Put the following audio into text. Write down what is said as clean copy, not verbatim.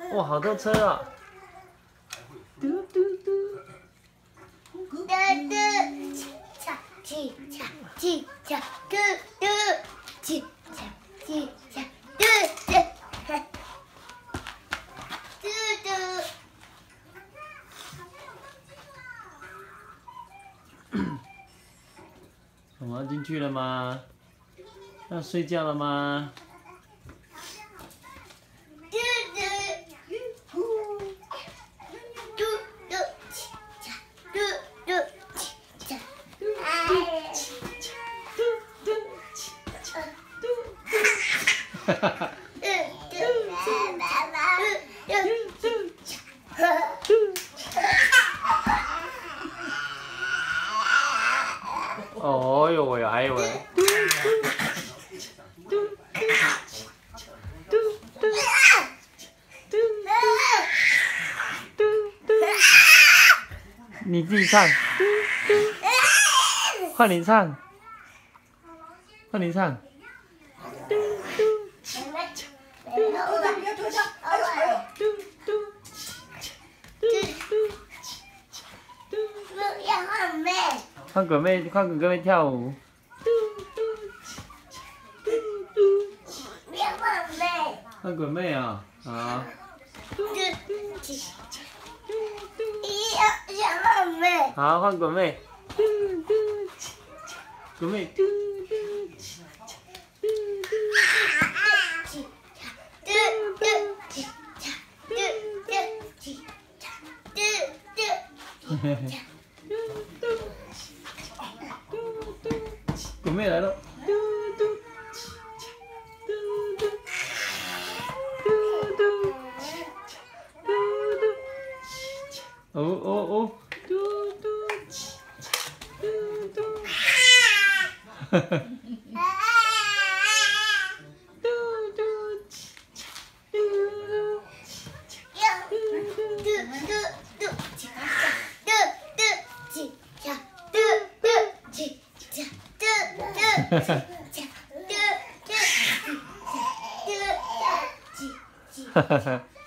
哇，好多车啊！嘟嘟嘟。什么进去了吗？要睡觉了吗？哈哈哈。哦呦喂，哎呦喂！你自己唱，换你唱，换你唱。换鬼妹，换鬼妹跳舞。换鬼妹啊！好。好，换鬼妹。鬼妹。鬼妹来了。哦哦哦！哈哈。哈哈哈。